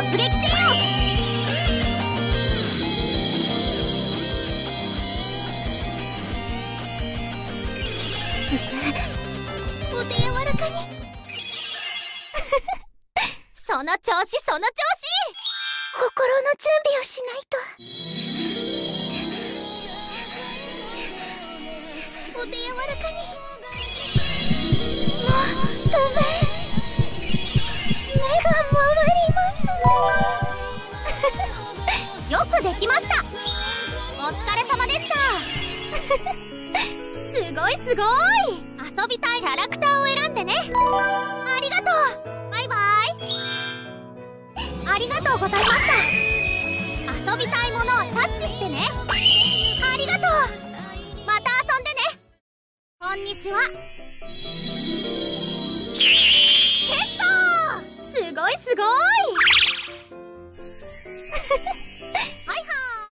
突撃せよ。お手柔らかに。その調子その調子。心の準備をしないと。お手柔らかに。もうごめん、目が回ります。よくできました。お疲れ様でした。すごいすごい。遊びたいキャラクターを選んでね。ありがとう。バイバイ。ありがとうございました。遊びたいものをタッチしてね。ありがとう。また遊んでね。こんにちは。ゲットー。すごいすごい。